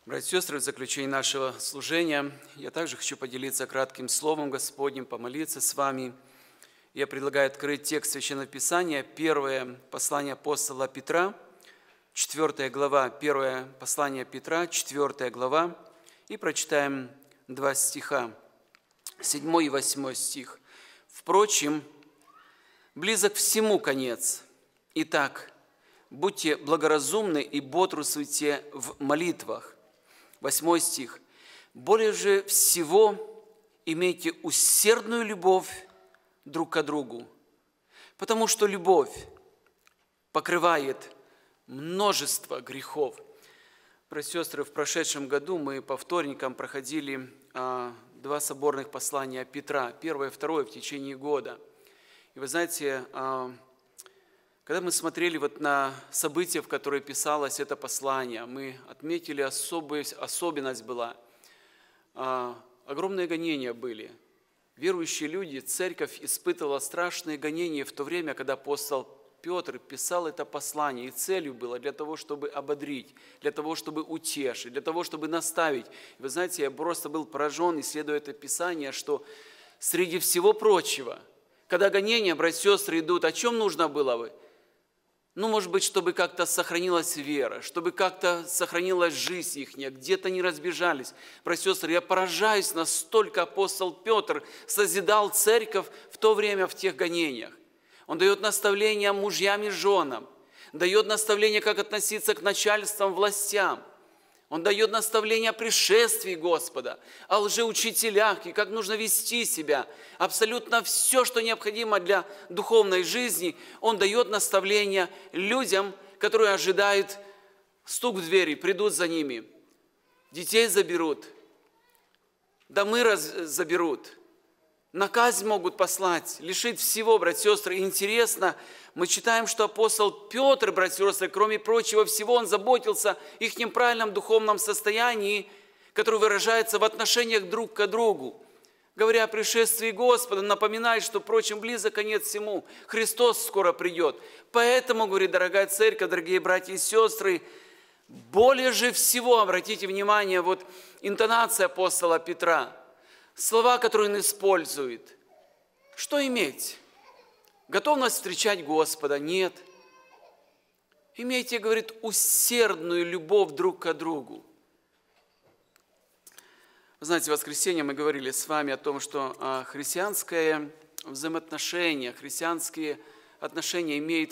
Братья и сестры, в заключении нашего служения я также хочу поделиться кратким словом Господним, помолиться с вами. Я предлагаю открыть текст Священного Писания, первое послание апостола Петра, 4 глава, первое послание Петра, 4 глава, и прочитаем 2 стиха, 7 и 8 стих. «Впрочем, близок всему конец. Итак, будьте благоразумны и бодрствуйте в молитвах». 8 стих. «Более же всего имейте усердную любовь друг к другу, потому что любовь покрывает множество грехов». Братья и сестры, в прошедшем году мы по вторникам проходили 2 соборных послания Петра, первое и второе в течение года. И вы знаете, когда мы смотрели на события, в которые писалось это послание, мы отметили особенность была. Огромные гонения были. Верующие люди, церковь испытывала страшные гонения в то время, когда апостол Петр писал это послание. И целью было для того, чтобы ободрить, для того, чтобы утешить, для того, чтобы наставить. Вы знаете, я просто был поражен, исследуя это Писание, что среди всего прочего, когда гонения, братья и сестры, идут, о чем нужно было бы? Может быть, чтобы как-то сохранилась вера, чтобы как-то сохранилась жизнь их, где-то не разбежались. Братья и сестры, я поражаюсь, настолько апостол Петр созидал церковь в то время в тех гонениях. Он дает наставления мужьям и женам, дает наставления, как относиться к начальствам, властям. Он дает наставления о пришествии Господа, о лжеучителях и как нужно вести себя. Абсолютно все, что необходимо для духовной жизни, он дает наставления людям, которые ожидают стук в двери, придут за ними. Детей заберут, домы заберут, на казнь могут послать, лишить всего, братья и сестры. Интересно, мы читаем, что апостол Петр, братья и сестры, кроме прочего всего, он заботился о их правильном духовном состоянии, которое выражается в отношениях друг к другу. Говоря о пришествии Господа, напоминает, что, впрочем, близок конец всему. Христос скоро придет. Поэтому, говорит, дорогая церковь, дорогие братья и сестры, более же всего, обратите внимание, интонация апостола Петра, слова, которые он использует. Что иметь? Готовность встречать Господа? Нет. Имейте, говорит, усердную любовь друг к другу. Вы знаете, в воскресенье мы говорили с вами о том, что христианское взаимоотношение, христианские отношения имеют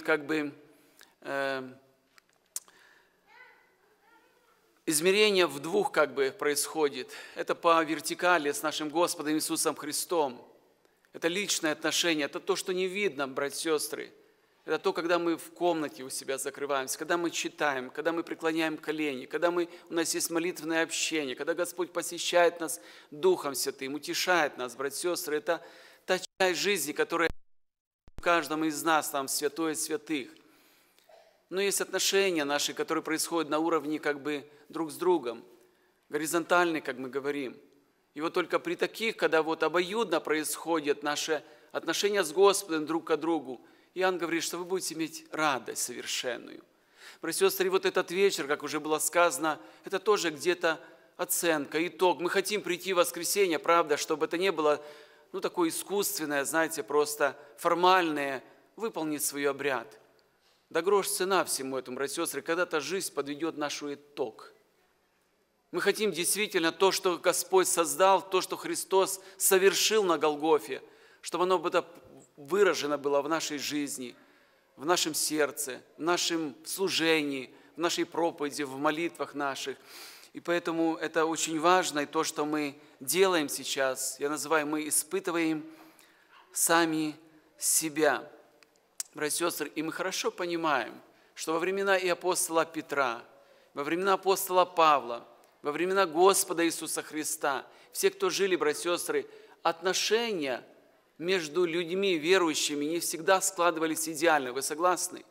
измерение в двух происходит. Это по вертикали с нашим Господом Иисусом Христом. Это личное отношение, это то, что не видно, братья и сестры. Это то, когда мы в комнате у себя закрываемся, когда мы читаем, когда мы преклоняем колени, когда у нас есть молитвенное общение, когда Господь посещает нас Духом Святым, утешает нас, братья и сестры. Это та часть жизни, которая в каждом из нас там святое святых. Но есть отношения наши, которые происходят на уровне друг с другом, горизонтальные, как мы говорим. И только при таких, когда обоюдно происходят наши отношения с Господом друг к другу, Иоанн говорит, что вы будете иметь радость совершенную. Братья и сестры, этот вечер, как уже было сказано, это тоже где-то оценка, итог. Мы хотим прийти в воскресенье, правда, чтобы это не было такое искусственное, знаете, просто формальное, выполнить свой обряд. Да грош цена всему этому, братья и сестры, когда-то жизнь подведет наш итог. Мы хотим действительно то, что Господь создал, то, что Христос совершил на Голгофе, чтобы оно выражено было в нашей жизни, в нашем сердце, в нашем служении, в нашей проповеди, в молитвах наших. И поэтому это очень важно, и то, что мы делаем сейчас, я называю, мы испытываем сами себя. Братья и сестры, и мы хорошо понимаем, что во времена и апостола Петра, во времена апостола Павла, во времена Господа Иисуса Христа, все, кто жили, братья и сестры, отношения между людьми верующими не всегда складывались идеально. Вы согласны?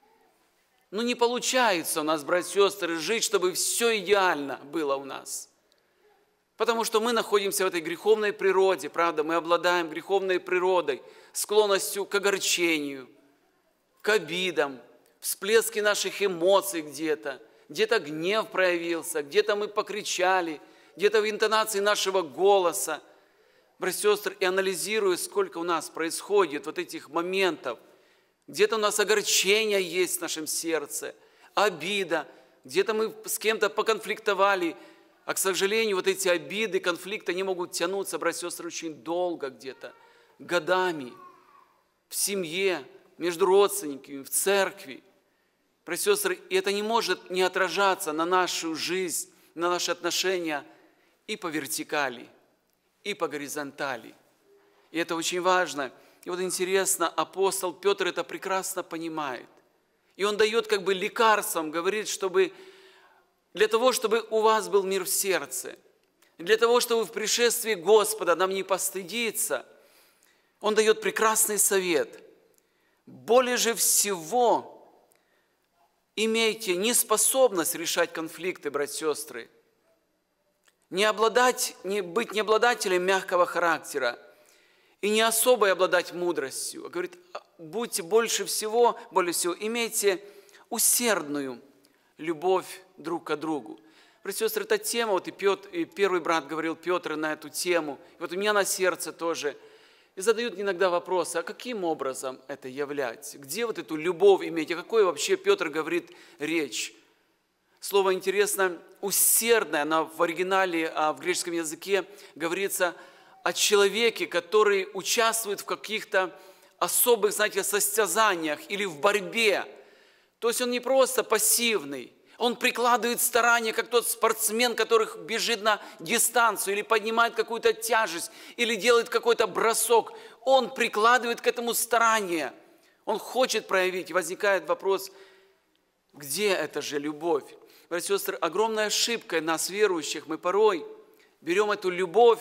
Не получается у нас, братья и сестры, жить, чтобы все идеально было у нас. Потому что мы находимся в этой греховной природе, правда, мы обладаем греховной природой, склонностью к огорчению, к обидам, всплески наших эмоций где-то, где-то гнев проявился, где-то мы покричали, где-то в интонации нашего голоса. Братья и сестры, и анализируя, сколько у нас происходит вот этих моментов, где-то у нас огорчение есть в нашем сердце, обида, где-то мы с кем-то поконфликтовали, а, к сожалению, вот эти обиды, конфликты, они могут тянуться, братья и сестры, очень долго где-то, годами, в семье, между родственниками, в церкви. Братья и сестры, и это не может не отражаться на нашу жизнь, на наши отношения и по вертикали, и по горизонтали. И это очень важно. И вот интересно, апостол Петр это прекрасно понимает. И он дает как бы лекарством, говорит, чтобы для того, чтобы у вас был мир в сердце, для того, чтобы в пришествии Господа нам не постыдиться, он дает прекрасный совет. Более же всего имейте неспособность решать конфликты, братья и сестры, не быть не обладателем мягкого характера и не особо обладать мудростью. А говорит, будьте более всего, имейте усердную любовь друг к другу. Братья и сестры, эта тема, вот и первый брат говорил, Петр, на эту тему, и вот у меня на сердце тоже. И задают иногда вопросы, а каким образом это являть? Где вот эту любовь иметь? О какой вообще Петр говорит речь? Слово интересно, усердное, оно в оригинале, в греческом языке говорится о человеке, который участвует в каких-то особых, знаете, состязаниях или в борьбе. То есть он не просто пассивный, он прикладывает старания, как тот спортсмен, который бежит на дистанцию или поднимает какую-то тяжесть, или делает какой-то бросок. Он прикладывает к этому старания. Он хочет проявить. И возникает вопрос, где эта же любовь? Братья и сестры, огромная ошибка нас, верующих, мы порой берем эту любовь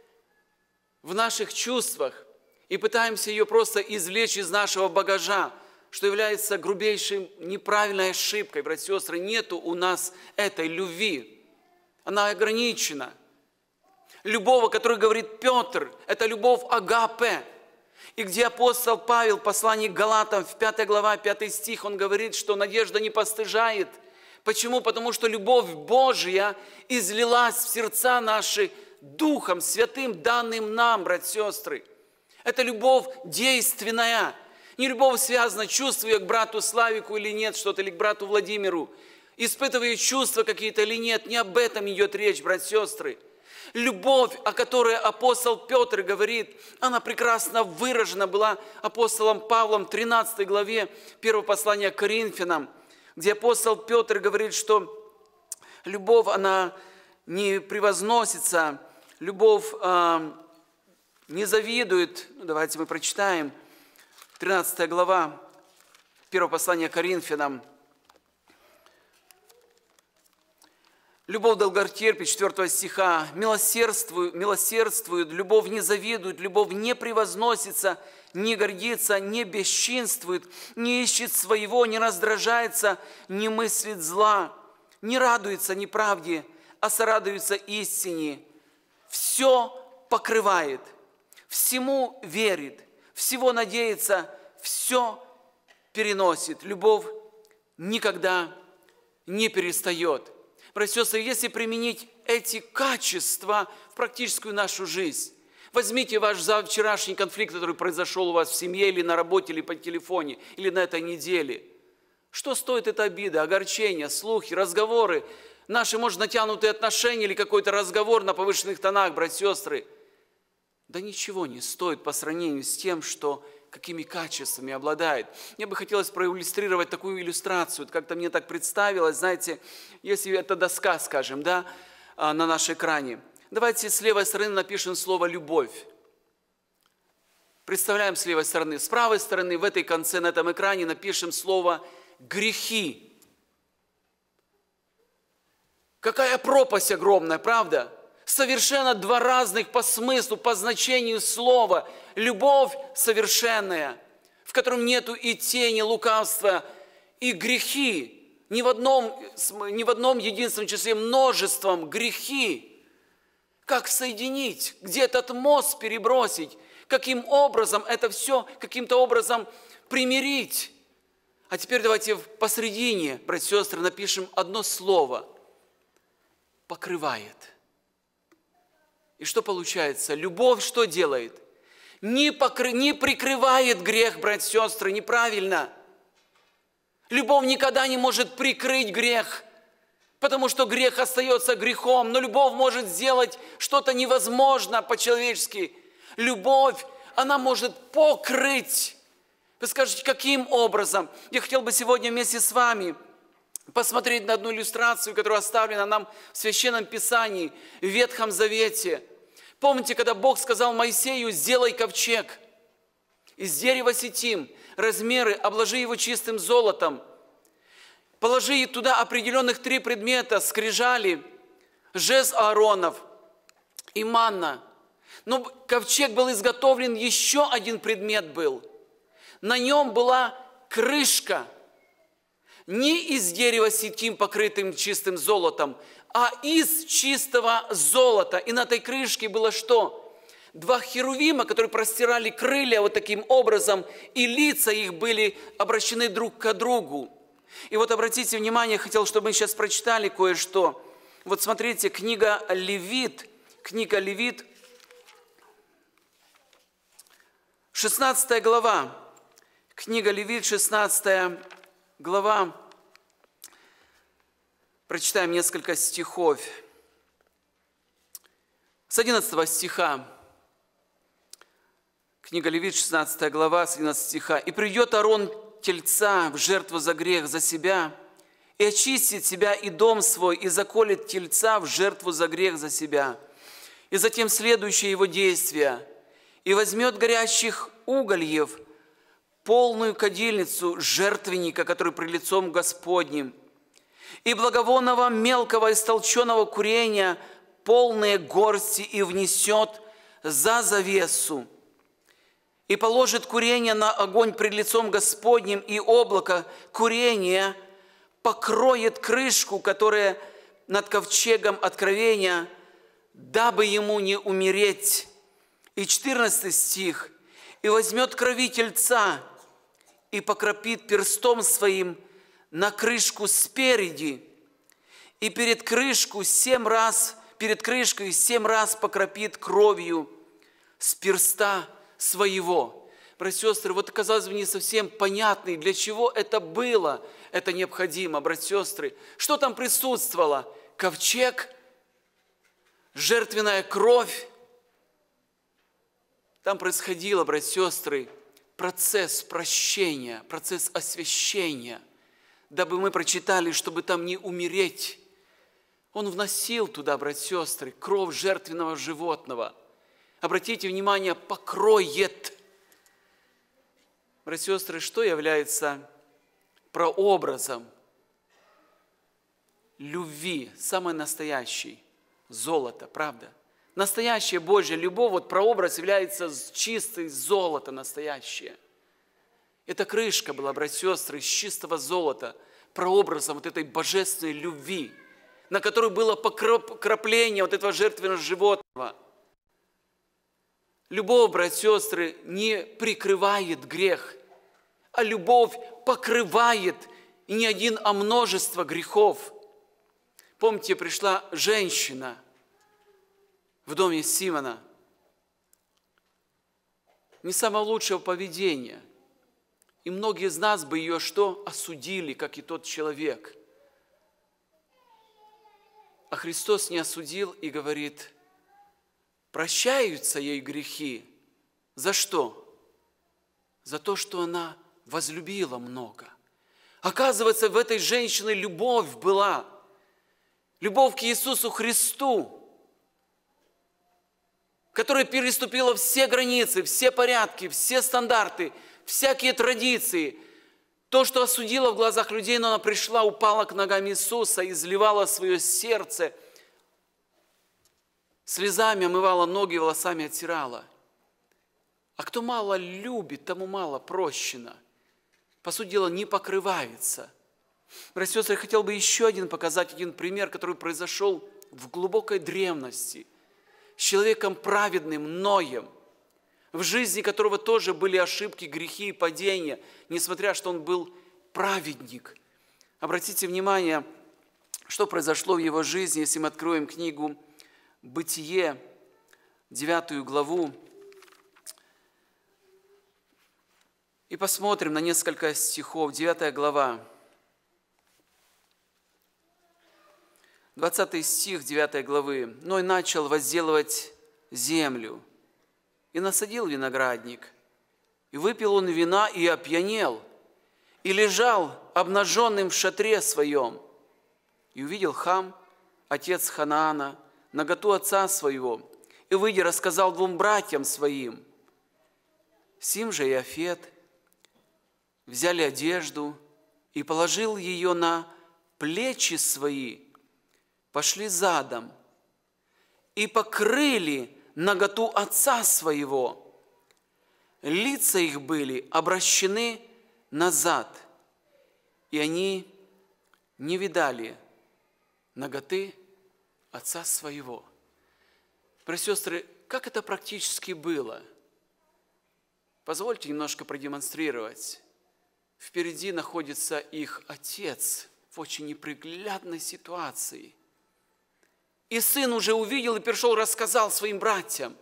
в наших чувствах и пытаемся ее просто извлечь из нашего багажа, что является грубейшей неправильной ошибкой. Братья и сестры, нету у нас этой любви. Она ограничена. Любовь, о которой говорит Петр, это любовь агапе. И где апостол Павел, послание к Галатам, в 5 глава, 5 стих, он говорит, что надежда не постыжает. Почему? Потому что любовь Божья излилась в сердца наши Духом Святым, данным нам, братья и сестры. Это любовь действенная. Не любовь связана, чувствую я к брату Славику или нет что-то, или к брату Владимиру, испытываю чувства какие-то или нет. Не об этом идет речь, братья и сестры. Любовь, о которой апостол Петр говорит, она прекрасно выражена была апостолом Павлом в 13 главе 1 послания к Коринфянам, где апостол Петр говорит, что любовь, она не превозносится, любовь не завидует. Давайте мы прочитаем. 13 глава, 1 послание к Коринфянам. Любовь долготерпит, 4 стиха. Милосердствует, любовь не завидует, любовь не превозносится, не гордится, не бесчинствует, не ищет своего, не раздражается, не мыслит зла, не радуется неправде, а сорадуется истине. Все покрывает, всему верит, всего надеется, все переносит. Любовь никогда не перестает. Братья и сестры, если применить эти качества в практическую нашу жизнь, возьмите ваш вчерашний конфликт, который произошел у вас в семье, или на работе, или по телефоне, или на этой неделе. Что стоит эта обида, огорчение, слухи, разговоры, наши, может, натянутые отношения или какой-то разговор на повышенных тонах, братья и сестры? Да ничего не стоит по сравнению с тем, что какими качествами обладает. Мне бы хотелось проиллюстрировать такую иллюстрацию. Как-то мне так представилось, знаете, если это доска, скажем, да, на нашем экране. Давайте с левой стороны напишем слово «любовь». Представляем с левой стороны. С правой стороны в этой конце, на этом экране напишем слово «грехи». Какая пропасть огромная, правда? Совершенно два разных по смыслу, по значению слова. Любовь совершенная, в котором нету и тени лукавства, и грехи. Не в одном единственном числе, множеством грехи. Как соединить? Где этот мост перебросить? Каким образом это все каким-то образом примирить? А теперь давайте посредине, братья и сестры, напишем одно слово. Покрывает. И что получается? Любовь что делает? Не прикрывает грех, братья и сестры, неправильно. Любовь никогда не может прикрыть грех, потому что грех остается грехом. Но любовь может сделать что-то невозможно по-человечески. Любовь, она может покрыть. Вы скажете, каким образом? Я хотел бы сегодня вместе с вами посмотреть на одну иллюстрацию, которая оставлена нам в Священном Писании, в Ветхом Завете. Помните, когда Бог сказал Моисею: сделай ковчег из дерева ситим, размеры, обложи его чистым золотом, положи туда определенных 3 предмета: скрижали, жезл Ааронов и манна. Но ковчег был изготовлен, еще один предмет был. На нем была крышка, не из дерева ситим, покрытым чистым золотом, а из чистого золота. И на этой крышке было что? 2 херувима, которые простирали крылья вот таким образом, и лица их были обращены друг к другу. И вот обратите внимание, хотел, чтобы мы сейчас прочитали кое-что. Вот смотрите, книга Левит, 16 глава. Книга Левит, 16 глава. Прочитаем несколько стихов. С 11 стиха. Книга Левит, 16 глава, с 11 стиха. «И придет Аарон тельца в жертву за грех за себя, и очистит себя и дом свой, и заколет тельца в жертву за грех за себя». И затем следующее его действие. «И возьмет горящих угольев, полную кадильницу жертвенника, который пред лицом Господним, и благовонного мелкого истолченного курения полные горсти, и внесет за завесу, и положит курение на огонь пред лицом Господним, и облако курения покроет крышку, которая над ковчегом откровения, дабы ему не умереть». И 14 стих. «И возьмет крови тельца, и покропит перстом своим на крышку спереди, и перед крышкой 7 раз покропит кровью с перста своего». Братья и сестры, вот, казалось бы, не совсем понятно, для чего это было, это необходимо, братья и сестры. Что там присутствовало? Ковчег, жертвенная кровь. Там происходило, братья и сестры, процесс прощения, процесс освящения, дабы мы прочитали, чтобы там не умереть. Он вносил туда, братья и сестры, кровь жертвенного животного. Обратите внимание, покроет. Братья и сестры, что является прообразом любви, самой настоящей? Золото, правда? Настоящая Божья любовь, вот прообраз является чистое золото настоящее. Эта крышка была, братья и сестры, из чистого золота, прообразом вот этой божественной любви, на которой было покропление вот этого жертвенного животного. Любовь, братья и сестры, не прикрывает грех, а любовь покрывает и не один, а множество грехов. Помните, пришла женщина в доме Симона, не самого лучшего поведения. И многие из нас бы ее что? Осудили, как и тот человек. А Христос не осудил и говорит: прощаются ей грехи. За что? За то, что она возлюбила много. Оказывается, в этой женщине любовь была. Любовь к Иисусу Христу, которая переступила все границы, все порядки, все стандарты, всякие традиции. То, что осудила в глазах людей, но она пришла, упала к ногам Иисуса, изливала свое сердце, слезами омывала ноги, волосами оттирала. А кто мало любит, тому мало прощено. По сути дела, не покрывается. Братья и сестры, я хотел бы еще показать один пример, который произошел в глубокой древности с человеком праведным Ноем, в жизни которого тоже были ошибки, грехи и падения, несмотря что он был праведник. Обратите внимание, что произошло в его жизни, если мы откроем книгу «Бытие», 9 главу, и посмотрим на несколько стихов. 9 глава, 20 стих 9 главы. «Ной начал возделывать землю, и насадил виноградник, и выпил он вина, и опьянел, и лежал обнаженным в шатре своем. И увидел Хам, отец Ханаана, наготу отца своего, и, выйдя, рассказал двум братьям своим. Сим же Иафет взяли одежду и положил ее на плечи свои, пошли задом и покрыли наготу отца своего. Лица их были обращены назад, и они не видали наготы отца своего». Братья и сестры, как это практически было? Позвольте немножко продемонстрировать. Впереди находится их отец в очень неприглядной ситуации. И сын уже увидел и пришел, рассказал своим братьям.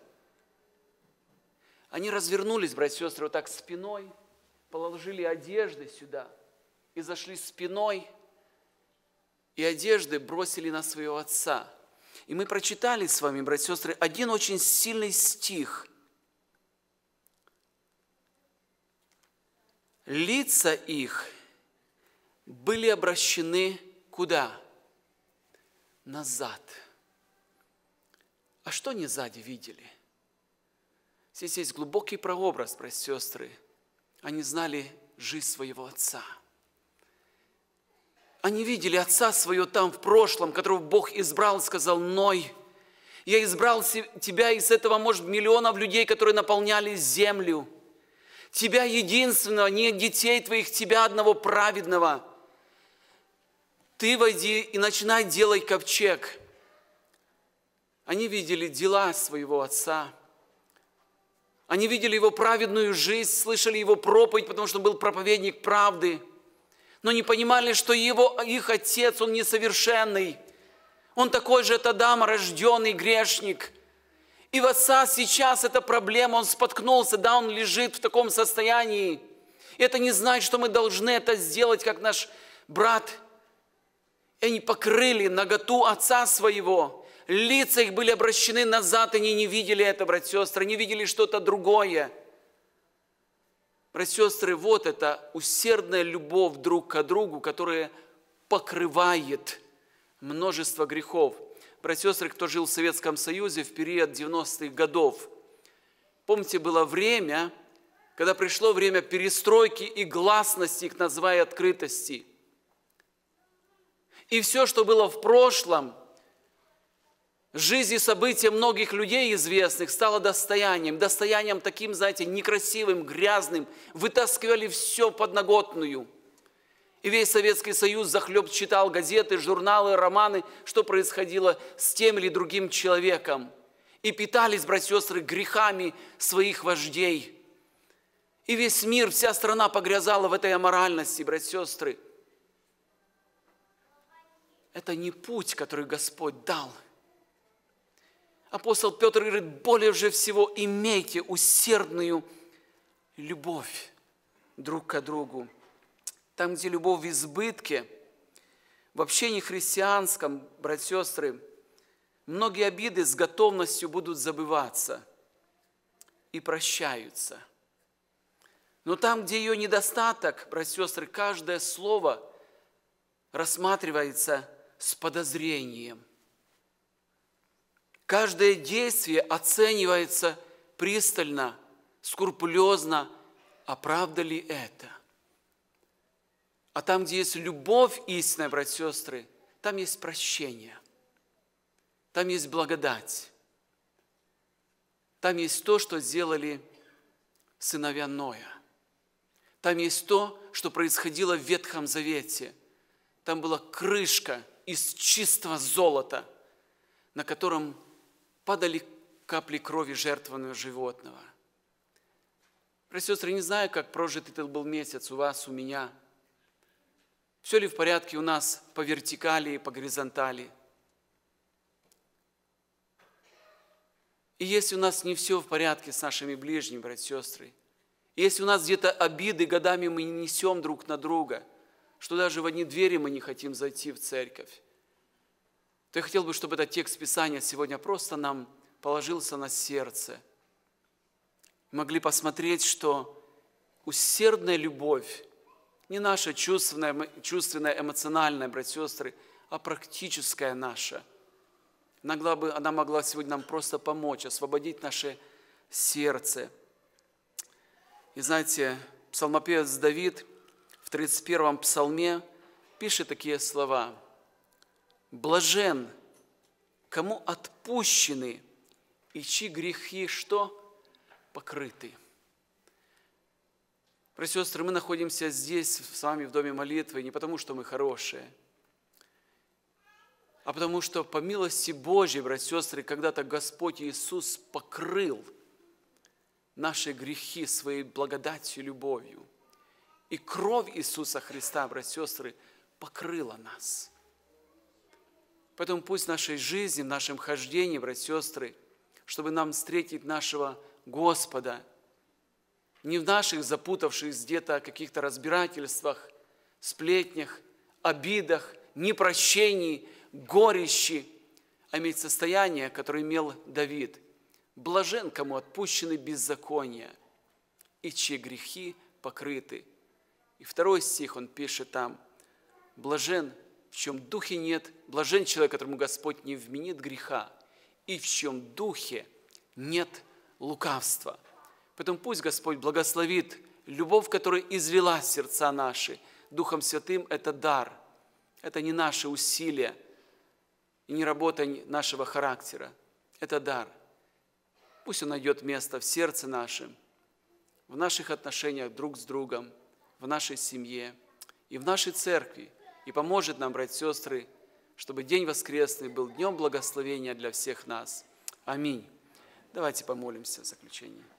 Они развернулись, братья и сестры, вот так спиной, положили одежды сюда и зашли спиной, и одежды бросили на своего отца. И мы прочитали с вами, братья и сестры, один очень сильный стих. Лица их были обращены куда? Назад. А что они сзади видели? Здесь есть глубокий прообраз, братья и сестры. Они знали жизнь своего отца. Они видели отца своего там в прошлом, которого Бог избрал, сказал: «Ной, я избрал тебя из этого, может, миллионов людей, которые наполняли землю. Тебя единственного, не детей твоих, тебя одного праведного. Ты войди и начинай делать ковчег». Они видели дела своего отца. Они видели его праведную жизнь, слышали его проповедь, потому что он был проповедник правды. Но не понимали, что их отец, он несовершенный. Он такой же от Адама, рожденный грешник. И в отца сейчас эта проблема, он споткнулся, да, он лежит в таком состоянии. И это не значит, что мы должны это сделать, как наш брат. И они покрыли наготу отца своего. Лица их были обращены назад, они не видели это, братья и сестры, они видели что-то другое. Братья и сестры, вот это усердная любовь друг к другу, которая покрывает множество грехов. Братья и сестры, кто жил в Советском Союзе в период 90-х годов, помните, было время, когда пришло время перестройки и гласности, их называя открытости. И все, что было в прошлом, жизнь и события многих людей известных стало достоянием таким, знаете, некрасивым, грязным. Вытаскивали все подноготную. И весь Советский Союз захлеб читал газеты, журналы, романы, что происходило с тем или другим человеком. И питались, братья и сестры, грехами своих вождей. И весь мир, вся страна погрязала в этой аморальности, братья и сестры. Это не путь, который Господь дал. Апостол Петр говорит: более же всего имейте усердную любовь друг к другу. Там, где любовь в избытке, в общении христианском, братья и сестры, многие обиды с готовностью будут забываться и прощаются. Но там, где ее недостаток, братья и сестры, каждое слово рассматривается с подозрением. Каждое действие оценивается пристально, скрупулезно, а правда ли это? А там, где есть любовь истинная, братья и сестры, там есть прощение, там есть благодать, там есть то, что сделали сыновья Ноя, там есть то, что происходило в Ветхом Завете. Там была крышка из чистого золота, на котором падали капли крови жертвенного животного. Братья и сестры, не знаю, как прожит этот был месяц у вас, у меня. Все ли в порядке у нас по вертикали и по горизонтали? И если у нас не все в порядке с нашими ближними, братья и сестры, и если у нас где-то обиды годами мы несем друг на друга, что даже в одни двери мы не хотим зайти в церковь, то я хотел бы, чтобы этот текст Писания сегодня просто нам положился на сердце. Могли посмотреть, что усердная любовь, не наша чувственная, эмоциональная, братья и сестры, а практическая наша. Она могла сегодня нам просто помочь, освободить наше сердце. И знаете, псалмопевец Давид в 31-м псалме пишет такие слова: «Блажен, кому отпущены, и чьи грехи что? Покрыты». Братья и сестры, мы находимся здесь с вами в доме молитвы не потому, что мы хорошие, а потому что по милости Божьей, братья и сестры, когда-то Господь Иисус покрыл наши грехи своей благодатью и любовью. И кровь Иисуса Христа, братья и сестры, покрыла нас. Поэтому пусть в нашей жизни, в нашем хождении, братья и сестры, чтобы нам встретить нашего Господа, не в наших запутавшихся где-то каких-то разбирательствах, сплетнях, обидах, непрощении, горечи, а иметь состояние, которое имел Давид. Блажен, кому отпущены беззакония, и чьи грехи покрыты. И 2 стих он пишет там: блажен, в чем духе нет, блажен человек, которому Господь не вменит греха, и в чем духе нет лукавства. Поэтому пусть Господь благословит любовь, которая излила сердца наши Духом Святым. Это дар, это не наши усилия и не работа нашего характера, это дар. Пусть он найдет место в сердце нашем, в наших отношениях друг с другом, в нашей семье и в нашей церкви, и поможет нам, братья и сестры, чтобы день воскресный был днем благословения для всех нас. Аминь. Давайте помолимся в заключение.